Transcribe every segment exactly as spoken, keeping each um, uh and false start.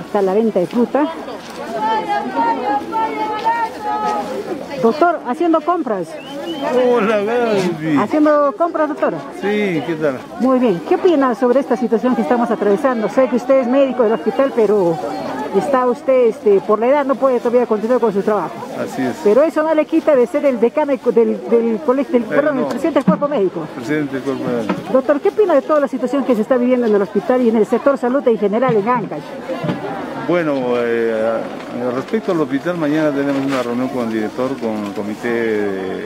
está la venta de fruta. Doctor, haciendo compras. Hola, Gaby. Haciendo compras, doctor. Sí, ¿qué tal? Muy bien. ¿Qué opina sobre esta situación que estamos atravesando? Sé que usted es médico del hospital, pero está usted, este, por la edad, no puede todavía continuar con su trabajo. Así es. Pero eso no le quita de ser el decano del, del colegio, del, perdón, no. el presidente del cuerpo médico. Presidente del cuerpo médico. Doctor, ¿qué opina de toda la situación que se está viviendo en el hospital y en el sector salud en general en Ancash? Bueno, eh, respecto al hospital, mañana tenemos una reunión con el director, con el comité de,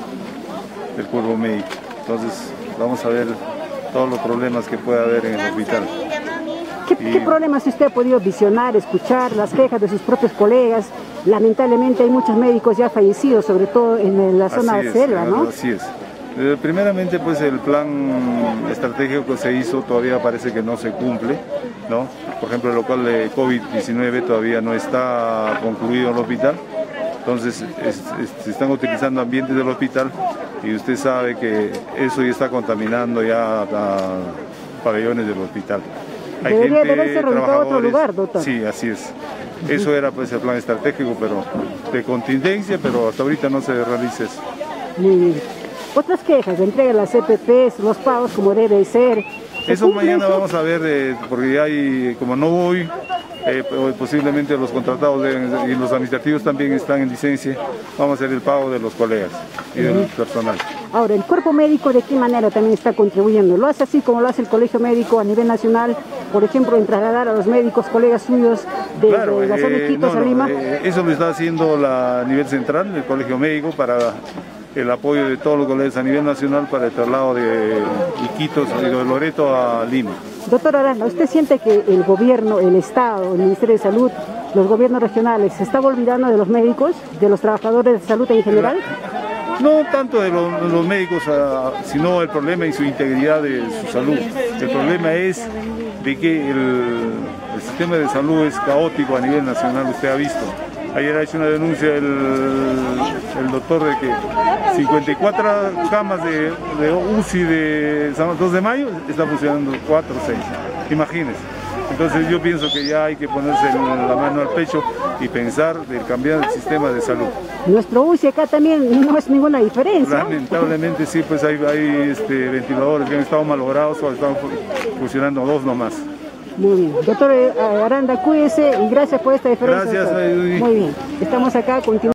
del cuerpo médico. Entonces, vamos a ver todos los problemas que pueda haber en el hospital. ¿Qué, y... ¿Qué problemas usted ha podido visionar, escuchar, las quejas de sus propios colegas? Lamentablemente hay muchos médicos ya fallecidos, sobre todo en la zona de selva, ¿no? Así es. Eh, primeramente, pues el plan estratégico que se hizo todavía parece que no se cumple, ¿no? Por ejemplo, el local de COVID diecinueve todavía no está concluido en el hospital, entonces es, es, se están utilizando ambientes del hospital y usted sabe que eso ya está contaminando ya a pabellones del hospital. Hay Debería gente, de haberse reubicado a otro lugar, doctor. Sí, así es. Eso era pues el plan estratégico, pero de contingencia, pero hasta ahorita no se realiza eso. Muy bien. Otras quejas, de entrega de las C P Ps, los pagos como debe ser. Eso mañana eso? Vamos a ver, eh, porque hay, como no voy, eh, posiblemente los contratados deben, y los administrativos también están en licencia, vamos a hacer el pago de los colegas y uh-huh. del personal. Ahora, ¿el cuerpo médico de qué manera también está contribuyendo? ¿Lo hace así como lo hace el colegio médico a nivel nacional, por ejemplo, en trasladar a los médicos, colegas suyos de, claro, de la zona de eh, Iquitos no, a Lima? No, eh, eso lo está haciendo la, a nivel central, el colegio médico, para el apoyo de todos los colegas a nivel nacional para el traslado de Iquitos, de Loreto a Lima. Doctor Aranda, ¿usted siente que el gobierno, el Estado, el Ministerio de Salud, los gobiernos regionales, se está olvidando de los médicos, de los trabajadores de salud en general? No tanto de los, de los médicos, sino el problema y su integridad de su salud. El problema es de que el, el sistema de salud es caótico a nivel nacional, usted ha visto. Ayer ha hecho una denuncia el, el doctor de que cincuenta y cuatro camas de, de U C I de dos de mayo está funcionando cuatro o seis, imagínense. Entonces yo pienso que ya hay que ponerse la mano al pecho y pensar de cambiar el sistema de salud. Nuestro U C I acá también no es ninguna diferencia. Lamentablemente sí, pues hay, hay este, ventiladores que han estado malogrados o han estado funcionando dos nomás. Muy bien. Doctor Aranda, cuídese y gracias por esta diferencia. Gracias. Muy bien. Estamos acá, continuamos.